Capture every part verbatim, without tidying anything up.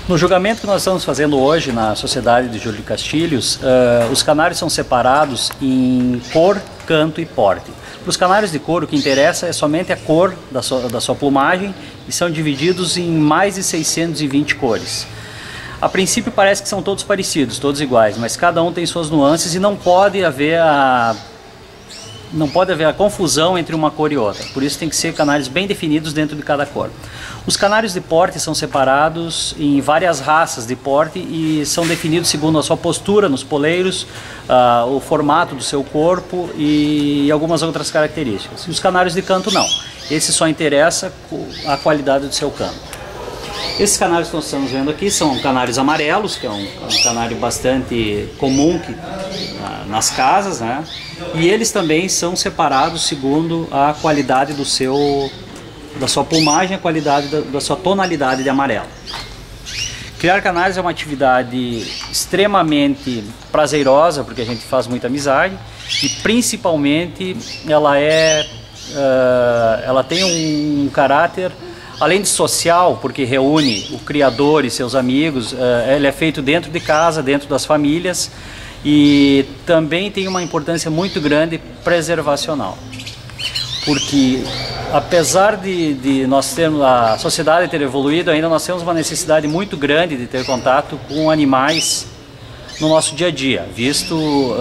No julgamento que nós estamos fazendo hoje na Sociedade de Júlio de Castilhos, uh, os canários são separados em cor, canto e porte. Para os canários de cor, o que interessa é somente a cor da sua, da sua plumagem e são divididos em mais de seiscentas e vinte cores. A princípio parece que são todos parecidos, todos iguais, mas cada um tem suas nuances e não pode haver a, não pode haver a confusão entre uma cor e outra. Por isso tem que ser canários bem definidos dentro de cada cor. Os canários de porte são separados em várias raças de porte e são definidos segundo a sua postura nos poleiros, uh, o formato do seu corpo e algumas outras características. E os canários de canto não. Esse só interessa a qualidade do seu canto. Esses canários que nós estamos vendo aqui são canários amarelos, que é um, um canário bastante comum que, uh, nas casas, né? E eles também são separados segundo a qualidade do seu, da sua plumagem, a qualidade da, da sua tonalidade de amarelo. Criar canários é uma atividade extremamente prazerosa, porque a gente faz muita amizade e principalmente ela, é, uh, ela tem um caráter, além de social, porque reúne o criador e seus amigos, uh, ele é feito dentro de casa, dentro das famílias, e também tem uma importância muito grande preservacional, porque apesar de, de nós termos a sociedade ter evoluído, ainda nós temos uma necessidade muito grande de ter contato com animais no nosso dia a dia, visto uh,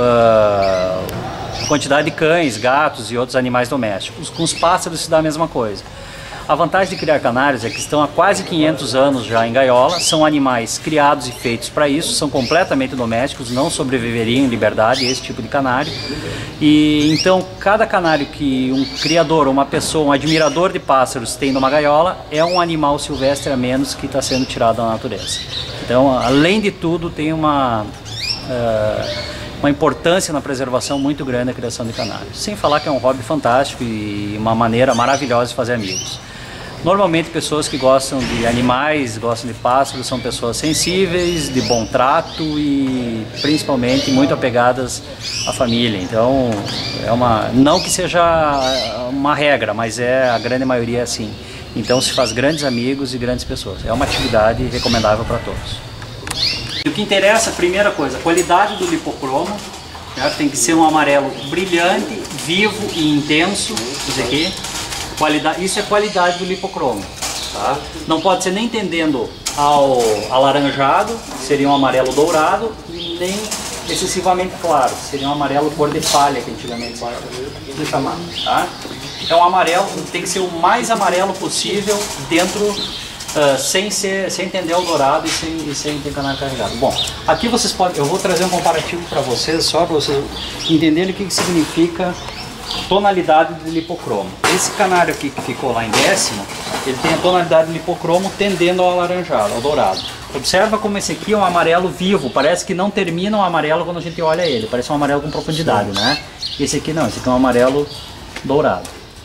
a quantidade de cães, gatos e outros animais domésticos. Com os pássaros se dá a mesma coisa. A vantagem de criar canários é que estão há quase quinhentos anos já em gaiola, são animais criados e feitos para isso, são completamente domésticos, não sobreviveriam em liberdade esse tipo de canário. E então cada canário que um criador, uma pessoa, um admirador de pássaros tem numa gaiola é um animal silvestre a menos que está sendo tirado da natureza. Então, além de tudo, tem uma, uh, uma importância na preservação muito grande a criação de canários. Sem falar que é um hobby fantástico e uma maneira maravilhosa de fazer amigos. Normalmente pessoas que gostam de animais, gostam de pássaros, são pessoas sensíveis, de bom trato e principalmente muito apegadas à família. Então, é uma, não que seja uma regra, mas é, a grande maioria é assim. Então se faz grandes amigos e grandes pessoas. É uma atividade recomendável para todos. E o que interessa, primeira coisa, a qualidade do lipocromo, né? Tem que ser um amarelo brilhante, vivo e intenso, isso aqui. Qualidade, isso é qualidade do lipocromo, tá? Não pode ser nem tendendo ao alaranjado, seria um amarelo dourado, nem excessivamente claro, seria um amarelo cor de palha, que antigamente se chamava, tá? É um amarelo, tem que ser o mais amarelo possível dentro, uh, sem, ser, sem tender ao dourado e sem, e sem ter canário carregado. Bom, aqui vocês podem, eu vou trazer um comparativo para vocês, só para vocês entenderem o que, que significa tonalidade de lipocromo. Esse canário aqui que ficou lá em décimo, ele tem a tonalidade de lipocromo tendendo ao alaranjado, ao dourado. Observa como esse aqui é um amarelo vivo, parece que não termina o amarelo quando a gente olha ele, parece um amarelo com profundidade, né? Esse aqui não, esse aqui é um amarelo dourado.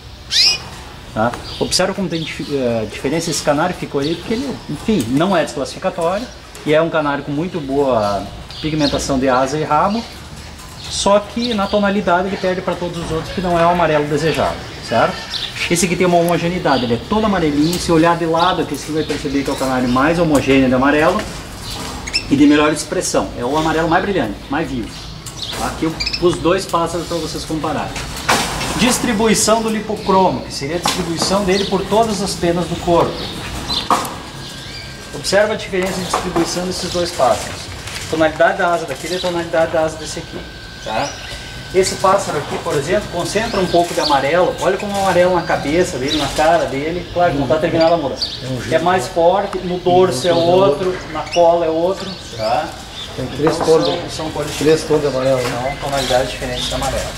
Tá? Observa como tem uh, diferença esse canário, ficou aí, porque ele, enfim, não é desclassificatório e é um canário com muito boa pigmentação de asa e rabo. Só que na tonalidade ele perde para todos os outros, que não é o amarelo desejado, certo? Esse aqui tem uma homogeneidade, ele é todo amarelinho. Se olhar de lado aqui, você vai perceber que é o canário mais homogêneo de amarelo e de melhor expressão. É o amarelo mais brilhante, mais vivo. Aqui eu pus dois pássaros para vocês compararem. Distribuição do lipocromo, que seria a distribuição dele por todas as penas do corpo. Observa a diferença de distribuição desses dois pássaros. A tonalidade da asa daquele e a tonalidade da asa desse aqui. Tá? Esse pássaro aqui, por exemplo, concentra um pouco de amarelo. Olha como é amarelo na cabeça dele, na cara dele. Claro que não está terminado a moura. É mais forte, no dorso é outro, na cola é outro. Tá? Tem três então, tons são, são cores três tons de amarelo. São tonalidades diferentes de amarelo.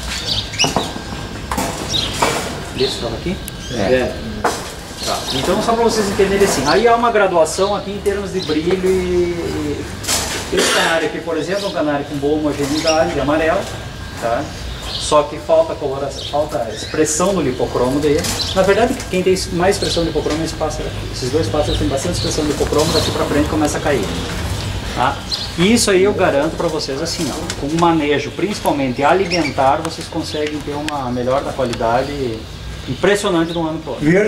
Esse tom aqui? É. é. Tá. Então, só para vocês entenderem assim, aí há uma graduação aqui em termos de brilho e... Esse canário aqui, por exemplo, é um canário com boa homogeneidade de amarelo, tá? Só que falta coloração, falta expressão do lipocromo dele. Na verdade, quem tem mais expressão do lipocromo é esse pássaro aqui. Esses dois pássaros têm bastante expressão do lipocromo, daqui para frente começa a cair. Tá? E isso aí eu garanto para vocês assim, ó, com um manejo, principalmente alimentar, vocês conseguem ter uma melhor da qualidade impressionante de um ano para o outro.